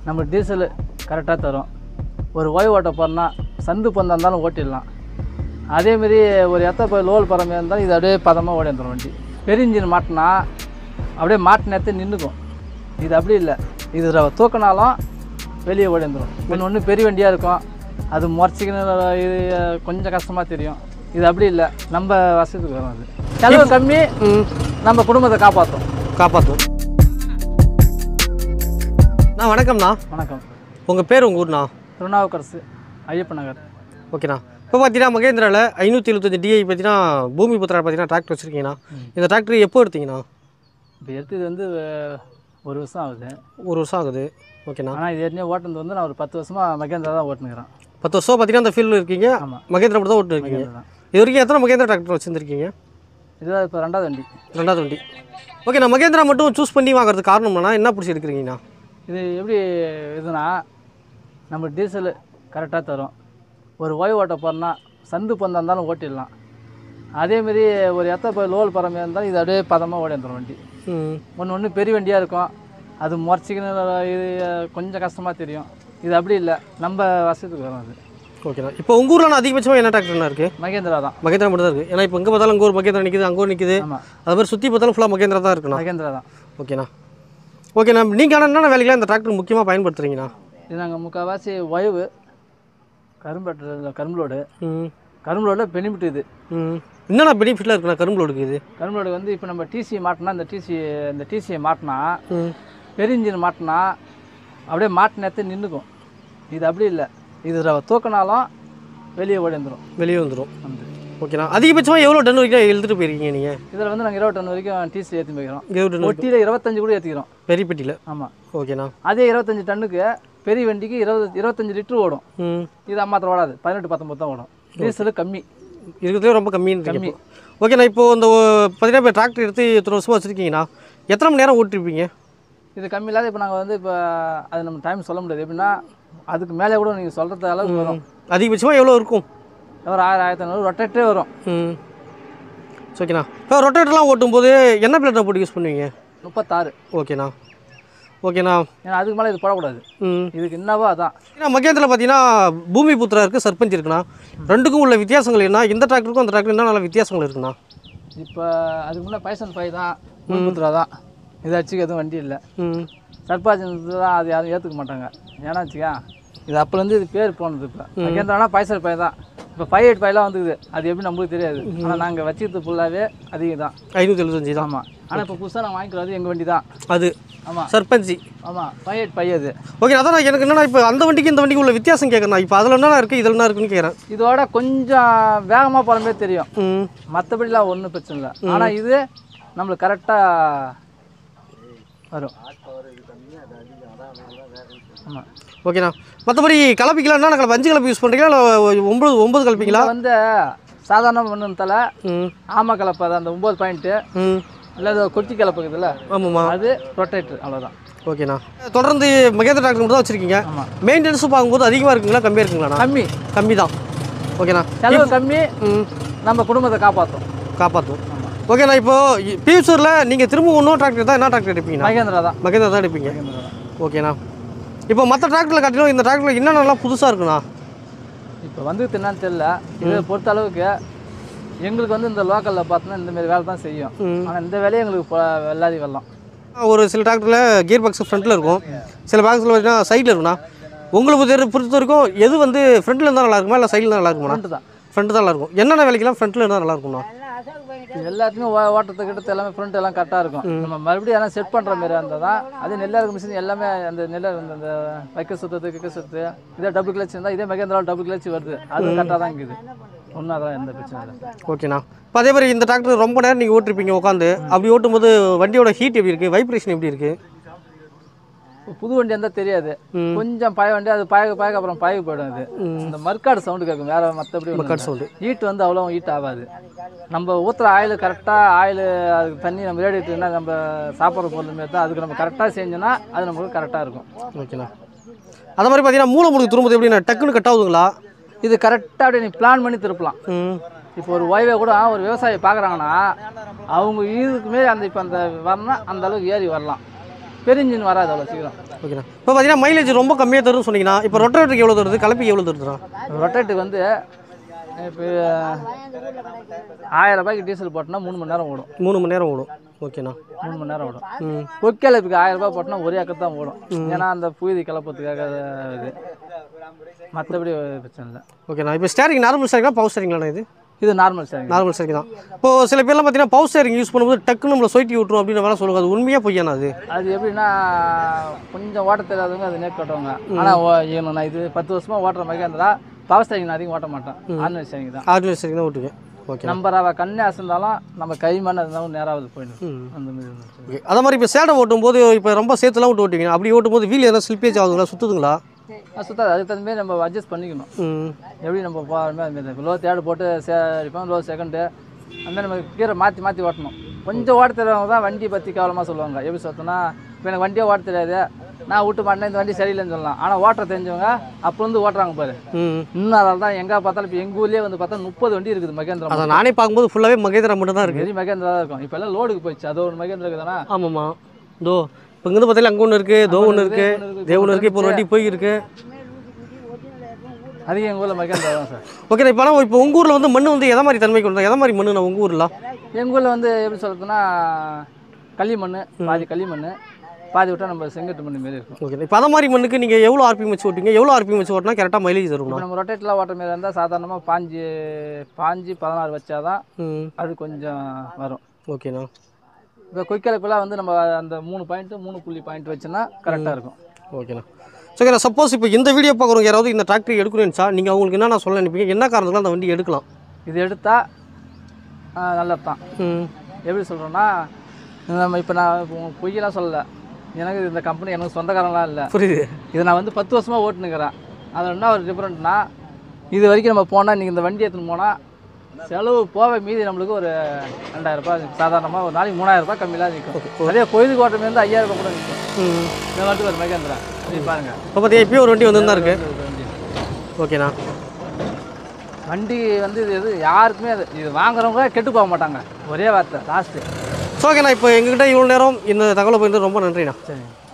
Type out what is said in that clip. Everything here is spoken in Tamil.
நம்ம டீசல் கரெக்டாக தரும். ஒரு ஓய்வு ஓட்ட போகிறோன்னா சந்து பந்தம் இருந்தாலும் ஓட்டிடலாம். அதேமாரி ஒரு எத்த லோல் பறமை இருந்தாலும் இது அப்படியே பதமாக ஓடி வந்துடும் வண்டி. பெரிய இன்ஜின் மாட்டினா அப்படியே மாட்டு நேரத்தை நின்றுக்கும். இது அப்படி இல்லை, இது தூக்கினாலும் வெளியே ஓடி வந்துடும். ஒன்று பெரிய வண்டியாக இருக்கும், அது முறைச்சிக்கணும், இது கொஞ்சம் கஷ்டமாக தெரியும். இது அப்படி இல்லை, நம்ம வசதிக்கு வரும். அது செலவு கம்மி, நம்ம குடும்பத்தை காப்பாற்றும். வணக்கம்ண்ணா. வணக்கம். உங்கள் பேர் உங்கள் ஊர்ண்ணா? திருநாவுக்கரசு, ஐயப்ப நகர். ஓகேண்ணா. இப்போ பார்த்தீங்கன்னா மகேந்திராவில் 575 DI பார்த்தீங்கன்னா பூமி புத்திரா பார்த்தீங்கன்னா டிராக்டர் வச்சுருக்கீங்கண்ணா. இந்த டிராக்டர் எப்போ எடுத்தீங்கண்ணா? இப்போ எடுத்தது வந்து 1 வருஷம் ஆகுது. 1 வருஷம் ஆகுது. ஓகேண்ணா. ஆனால் இது ஏற்கனவே ஓட்டுனது வந்து நான் ஒரு 10 வருஷமாக மகேந்திரா தான் ஓட்டுனுக்கிறேன். 10 வருஷம் பார்த்தீங்கன்னா அந்த ஃபீல்டில் இருக்கீங்க. ஆமாம், மகேந்திரா மட்டும் தான் ஓட்டுருக்கீங்க. இது வரைக்கும் எத்தனை மகேந்திரா டிராக்டர் வச்சுருந்துருக்கீங்க? இதுதான் இப்போ 2வது வண்டி. 2வது வண்டி. ஓகே. நான் மகேந்திரா மட்டும் சூஸ் பண்ணி வாங்குறதுக்கு காரணம்னா என்ன பிடிச்சி எடுக்கிறீங்கண்ணா? இது எப்படி இதுனா, நம்ம டீசல் கரெக்டாக தரும். ஒரு ஓய்வு ஓட்ட போகிறோன்னா சந்து பந்தம் இருந்தாலும் ஓட்டிடலாம். அதேமாரி ஒரு எத்த லோல் பறமை இருந்தாலும் இது அப்படியே பதமாக ஓடி வந்துடும் வண்டி. ஒன்று பெரிய வண்டியாக இருக்கும், அது முறைச்சிக்கணும், இது கொஞ்சம் கஷ்டமாக தெரியும். இது அப்படி இல்லை, நம்ம வசதிக்கு வரும். அது ஓகேண்ணா. இப்போ உங்கள் ஊரில் அதிகபட்சமாக என்ன டிராக்டர்னா இருக்குது? மகேந்திரா தான். மகேந்திரா மட்டும் தான் இருக்குது. ஏன்னா இப்போ எங்கே பார்த்தாலும் அங்கே ஒரு மகேந்திரா நிற்குது, அங்கே ஒரு நிற்குது. ஆமாம், அது மாதிரி சுற்றி பார்த்தாலும் ஃபுல்லாக மகேந்திரா தான் இருக்குண்ணா. மகேந்திரா தான். ஓகேண்ணா. ஓகேண்ணா. நீங்கள் ஆனால் என்னென்ன வேலைக்கெலாம் இந்த டிராக்டர் முக்கியமாக பயன்படுத்துகிறீங்கண்ணா? இது நாங்கள் முக்கால்வாசி ஓய்வு, கரும்பு லோடில் பெனிஃபிட். இது என்னென்ன பெனிஃபிட்லாம் இருக்குண்ணா கரும்பு லோடுக்கு? இது கரும்பு லோடு வந்து இப்போ நம்ம டிசி மாட்டினா, இந்த டிசியை மாட்டினா, பெரிய இன்ஜின் மாட்டினா அப்படியே மாட்டு நேரத்தை நின்றுக்கும். இது அப்படி இல்லை, இது தூக்கினாலும் வெளியே ஓடி வந்துடும். ஓகேண்ணா. அதிகபட்சமாக எவ்வளோ டன் வரைக்கும் எழுதிட்டு போயிருக்கீங்க நீங்கள்? இதில் வந்து நாங்கள் 20 டன் வரைக்கும் டிசி ஏற்றி போய்க்கிறோம். 20 டன். ஒட்டியில் 25 கூட ஏற்றிக்கிறோம், பெரிய பெட்டியில். ஆமாம். ஓகேண்ணா. அதே 25 டன்னுக்கு பெரிய வண்டிக்கு 25 லிட்டர் ஓடும். இது அம்மாத்திரம் ஓடாது, 18-19 தான் ஓடும். டீசலு கம்மி, இருக்கிறதுலே ரொம்ப கம்மி. ஓகேண்ணா. இப்போது இந்த பார்த்தீங்கன்னா இப்போ டிராக்டர் எடுத்து எத்தனை வருஷமாக வச்சுருக்கீங்கண்ணா? எத்தனை மணி நேரம் ஓட்டிருப்பீங்க? இது கம்மி இல்லாத இப்போ நாங்கள் வந்து இப்போ அது நம்ம டைம் சொல்ல முடியாது. எப்படின்னா அதுக்கு மேலே கூட நீங்கள் சொல்கிறது அளவுக்கு வரும். அதிகபட்சமாக எவ்வளோ இருக்கும்? ஒரு 1000-1500 ரொட்டேட்டரே வரும். ஓகேண்ணா. இப்போ ரொட்டேட்டர்லாம் ஓட்டும்போது என்ன பிளேட்டை போட்டு யூஸ் பண்ணுவீங்க? 36. ஓகேண்ணா. ஓகேண்ணா. ஏன்னா அதுக்கு மேலே இது போடக்கூடாது. இதுக்கு என்னவோ அதான். ஏன்னா மகேந்திரா பார்த்தீங்கன்னா பூமி புத்திரா இருக்குது, சர்பஞ்ச் இருக்குண்ணா. ரெண்டுக்கும் உள்ள வித்தியாசங்கள் என்ன? இந்த டிராக்டருக்கும் அந்த டிராக்டர் என்ன நல்ல வித்தியாசங்கள் இருக்குண்ணா? இப்போ அதுக்கு முன்னே பைசன் 5 தான், பூமி புத்திரா தான். இதை அடிச்சுக்க எதுவும் வண்டி இல்லை. சர்பஞ்ச் தான், அது யாரும் ஏற்றுக்க மாட்டாங்க. ஏன்னா வச்சுக்கா, இது அப்போலேருந்து இது பேர் போனது. இப்போ மகேந்திரானா பைசன் 5 தான். இப்போ 585 வந்துக்குது. அது எப்படி நம்மளுக்கு தெரியாது. ஆனால் நாங்கள் வச்சுக்கிறது ஃபுல்லாகவே அதிகம் தான், 575 தான். ஆமாம். ஆனால் இப்போ புதுசாக நாங்கள் வாங்கிக்கிறது எங்கள் வண்டி தான் அது. ஆமாம், சர்பஞ்சி. ஆமாம், 585 அது. ஓகே. அதான் எனக்கு என்னென்னா இப்போ அந்த வண்டிக்கு இந்த வண்டிக்கு உள்ள வித்தியாசம் கேட்குறேன். இப்போ அதில் என்ன இருக்குது, இதில் என்ன இருக்குன்னு கேட்குறேன். இதோட கொஞ்சம் வேகமாக போகிற தெரியும், மற்றபடிலாம் ஒன்றும் பிரச்சனை இல்லை. ஆனால் இது நம்மளுக்கு கரெக்டாக வரும். ஆமாம். ஓகேண்ணா. மற்றபடி கலப்பிக்கலாம் என்ன கலப்பு? 5 கலப்பு யூஸ் பண்ணுறீங்களா இல்லை 9 கலப்பிங்களா? வந்து சாதாரண மண்ணுத்தால ஆமா கலப்பு, அது அந்த 9 பாயிண்ட்டு இல்லை, அது கொட்டி கலப்பு இருக்குதுல்ல. ஆமாம்மா, அது ரொட்டேட்டர், அவ்வளோதான். ஓகேண்ணா. தொடர்ந்து மகேந்திரா டிராக்டர் மட்டும் தான் வச்சுருக்கீங்க. ஆமாம். மெயின்டெனன்ஸும் பார்க்கும்போது அதிகமாக இருக்குங்களா கம்மியாக இருக்குங்களா? கம்மி தான். ஓகேண்ணா. செலவு கம்மி, நம்ம குடும்பத்தை காப்பாற்றும். ஓகேண்ணா. இப்போது ஃபியூச்சரில் நீங்கள் திரும்ப இன்னும் டிராக்டர் தான் என்ன டிராக்டர் எடுப்பீங்க? மகேந்திரா தான் எடுப்பீங்க. ஓகேண்ணா. இப்போ மற்ற டிராக்டரில் காட்டிலும் இந்த டிராக்டரில் என்னென்னலாம் புதுசாக இருக்குண்ணா? இப்போ வந்து என்னன்னு தெரியல. இதை பொறுத்த அளவுக்கு எங்களுக்கு வந்து இந்த லோக்கலில் பார்த்தோன்னா இந்தமாரி வேலை தான் செய்யும். ஆனால் இந்த வேலையை எங்களுக்கு வெள்ளாதி வரலாம். ஒரு சில டிராக்டரில் கியர் பாக்ஸ் ஃப்ரண்ட்டில் இருக்கும், சில பாக்ஸில் பார்த்தீங்கன்னா சைடில் இருக்குண்ணா. உங்களுக்கு பொறுத்த வரைக்கும் எது வந்து ஃப்ரண்ட்டில் இருந்தால் நல்லா இருக்குமா இல்லை சைடில் தான் நல்லா இருக்குமா? ஃப்ரண்ட் தான் நல்லா இருக்கும். என்னென்ன வேலைக்கெல்லாம் ஃப்ரண்ட்டில் இருந்தால் நல்லா இருக்கும்ண்ணா? எல்லாத்துக்கும் ஓட்டத்துக்கிட்ட எல்லாமே ஃப்ரண்ட் எல்லாம் கரெக்டாக இருக்கும். நம்ம மறுபடியும் எல்லாம் செட் பண்ணுற மாதிரி இருந்தால் தான். அது நெல்லாருக்கு மிஷின் எல்லாமே அந்த நெல்லார் அந்த வைக்க சுற்று இதே டபுள் கிளச் இருந்தால், இதே மகேந்திராவில் டபுள் கிளச் வருது, அது கரெக்டாக தான் இருக்குது. ஒன்றும் அதான் எந்த பிரச்சனை இல்லை. ஓகேண்ணா. இப்போ அதே மாதிரி இந்த டிராக்டர் ரொம்ப நேரம் நீங்கள் ஓட்டிருப்பீங்க உட்காந்து. அப்படி ஓட்டும்போது வண்டியோட ஹீட் எப்படி இருக்குது, வைப்ரேஷன் எப்படி இருக்குது? புது வண்டி இருந்தால் தெரியாது, கொஞ்சம் பழைய வண்டி அது பாய அப்புறம் பாய போயிடும். அது இந்த மர்க்காடு சவுண்டு கேட்கும், வேற மற்றபடி மர்க்காடு சவுண்டு. ஹீட் வந்து அவ்வளோ ஹீட் ஆகாது. நம்ம ஊற்றுற ஆயில் கரெக்டாக அதுக்கு தண்ணி நம்ம ரேடியேட்டர்னா நம்ம சாப்பிட்ற பொருள் மாரி தான். அதுக்கு நம்ம கரெக்டாக செஞ்சோன்னா அது நம்மளுக்கு கரெக்டாக இருக்கும். ஓகேண்ணா. அது மாதிரி பார்த்தீங்கன்னா மூளை முடுக்கு திரும்புது எப்படின்னா டக்குன்னு கட் ஆகுதுங்களா? இது கரெக்டாக அப்படியே நீ பிளான் பண்ணி திருப்பலாம். இப்போ ஒரு ஓய்வை கூட ஒரு விவசாயி பார்க்குறாங்கன்னா அவங்க இதுக்கு மாரி அந்த இப்போ அந்த வரணும்னா அந்த அளவுக்கு ஏறி வரலாம். பெரிய இன்ஜின் வராது அவ்வளோ சீக்கிரம். ஓகேண்ணா. இப்போ பார்த்தீங்கன்னா மைலேஜ் ரொம்ப கம்மியாக தரும்னு சொன்னீங்கன்னா, இப்போ ரொட்டேட்டருக்கு எவ்வளோ தருது, கலப்பிக்கு எவ்வளோ தருதுண்ணா? ரொட்டேட்டுக்கு வந்து இப்போ 1000 ரூபாய்க்கு டீசல் போட்டோம்னா 3 மணி நேரம் ஓடும். 3 மணி நேரம் ஓடும். ஓகேண்ணா. 3 மணி நேரம் ஓடும். கொக்கியலுக்கு 1000 ரூபாய் போட்டோம்னா ஒரே அக்கத்து தான் ஓடும். ஏன்னா அந்த புழுதி கிளப்பத்துக்காக இது, மற்றபடி பிரச்சனை இல்லை. ஓகேண்ணா. இப்போ ஸ்டேரிங் நார்மல் ஸ்டேரிங்கா பவர் ஸ்டேரிங்களாண்ணா? இது நார்மல் ஸ்டேரிங். நார்மல் ஸ்டேரிங் தான். இப்போ சில பேர்லாம் பார்த்தீங்கன்னா பவர் ஸ்டேரிங் யூஸ் பண்ணும்போது டக்குன்னு நம்மளை சொயிட்டி விட்டுரும் அப்படின்னு வேலை சொல்லுவாங்க. அது உண்மையாக பொய்யாண்ணா? அது எப்படின்னா கொஞ்சம் ஓட்ட தெரியாதவங்க அது நேக்கு கட்டுவாங்க. ஆனால் நான் இது 10 வருஷமாக ஓட்டுற மகேந்திரா பவர் ஸ்டேரிங் அதிகம் ஓட்ட மாட்டேன். ஆர்டினரி ஸ்டேரிங் தான். ஆர்டினரி ஸ்டேரிங் தான் ஓட்டுங்க. ஓகே. நம்ம கண்ணே அசந்தாலும் நம்ம கை மண்ணு இருந்தாலும் நேராக போயிடும் அந்த மாதிரி. ஓகே. அதே மாதிரி இப்போ சேடை ஓட்டும் போது இப்போ ரொம்ப சேர்த்துலாம் விட்டு ஓட்டிங்க, அப்படி ஓட்டும் போது வீல் எதனா ஸ்லிப்பேஜ் ஆகுதுங்களா, சுற்றுதுங்களா? சுத்தாது. அதுக்கு தகுந்த மாதிரி நம்ம அட்ஜஸ்ட் பண்ணிக்கணும். எப்படி நம்ம போகிறோமே அதுமாரி லோ தேர்டு போட்டு அடிப்போம், லோ செகண்டு அந்த நம்ம கீரை மாற்றி மாற்றி ஓட்டணும். கொஞ்சம் ஓட்ட தெரியாதவங்க தான் வண்டி பற்றி கவலமாக சொல்லுவாங்க. எப்படி சொத்தோன்னா இப்போ எனக்கு வண்டியே ஓட்ட தெரியாது, நான் விட்டு மாட்டேன், இந்த வண்டி சரியில்லைன்னு சொல்லலாம். ஆனால் ஓட்ட தெரிஞ்சவங்க அப்போ வந்து ஓட்டுறாங்க பாரு. இன்னும் அதனால தான் எங்கே பார்த்தாலும் இப்போ எங்கள் ஊர்லேயே வந்து பார்த்தா 30 வண்டி இருக்குது மகேந்திரா. அதை நானே பார்க்கும்போது ஃபுல்லாகவே மகேந்திரா மட்டும் தான் இருக்குது. வெறும் மகேந்திரா தான் இருக்கும். இப்போ எல்லாம் லோடுக்கு போயிடுச்சு. அது ஒரு மகேந்திரா இருக்குதானா? ஆமாம்மா. தோ இப்போ இங்கே பார்த்தீங்கன்னா அங்கே ஒன்று இருக்குது, தோ ஒன்று இருக்குது, தே ஒன்று இருக்குது, இப்போ ஒரு வண்டி போயிருக்கு. அதிகம் எங்கள் ஊரில் மகேந்திரா தான் சார். ஓகே. இப்போ ஆனால் இப்போ உங்கள் ஊரில் வந்து மண் வந்து எதை மாதிரி தன்மை கொண்டு, எதை மாதிரி மண்ணு நான் உங்கள் ஊரில்? எங்கள் ஊரில் வந்து எப்படி சொல்கிறதுன்னா களிமண், பாதி களிமண், பாதி விட்டால் நம்ம செங்கட்டு மண் மாரி இருக்கும். ஓகே. இப்போ அதை மாதிரி மண்ணுக்கு நீங்கள் எவ்வளோ ஆர்பிஎம் வச்சு ஓட்டிங்க, எவ்வளோ ஆர்பிஎம் வச்சு ஓட்டினா கரெக்டாக மைலேஜ் தரும்? நம்ம ரொட்டேட்லாம் ஓட்டுற மாரி இருந்தால் சாதாரணமாக 16 வச்சா தான் அது கொஞ்சம் வரும். ஓகேண்ணா. இப்போ குயிக்கலைப்பெல்லாம் வந்து நம்ம அந்த 3 பாயிண்ட் வச்சுன்னா கரெக்டாக இருக்கும். ஓகேண்ணா. ஓகேண்ணா. சப்போஸ் இப்போ இந்த வீடியோ பார்க்குறவங்க யாராவது இந்த டிராக்டர் எடுக்கணும்னு சார், நீங்கள் அவங்களுக்கு என்ன சொல்ல நினைப்பீங்க, என்ன காரணத்துக்கு அந்த வண்டி எடுக்கலாம்? இது எடுத்தால் நல்லது தான். எப்படி சொல்கிறோன்னா நம்ம இப்போ நான் பொய்யெல்லாம் சொல்லலை. எனக்கு இந்த கம்பெனி எனக்கு சொந்தக்காரங்களாம் இல்லை. புரியுது. இதை நான் வந்து 10 வருஷமாக ஓட்டுனுக்கிறேன். அதில் என்ன ஒரு டிஃப்ரெண்ட்னா, இது வரைக்கும் நம்ம போனால் இன்றைக்கி இந்த வண்டி எடுத்துன்னு போனால் செலவு போக மீதி நம்மளுக்கு ஒரு 2000 ரூபாய், சாதாரணமாக ஒரு நாளைக்கு 3000 ரூபாய் கம்மியாக நிற்கும். அதே பொழுதுக்கு ஓட்டமே வந்து 5000 ரூபாய் கூட நிற்கும். இந்த வண்டி ஒரு மகேந்திரா பாருங்க. இப்போ பார்த்தீங்கன்னா இப்போயும் ஒரு வண்டி வந்து தான் இருக்குது. ஓகேண்ணா. வண்டி வந்து இது யாருக்குமே இது வாங்குறவங்க கெட்டு போக மாட்டாங்க. ஒரே வார்த்தை லாஸ்ட்டு. ஓகேண்ணா. இப்போ எங்ககிட்ட இவ்வளோ நேரம் இந்த தகவலை போயிட்டு ரொம்ப நன்றிண்ணா. சரி.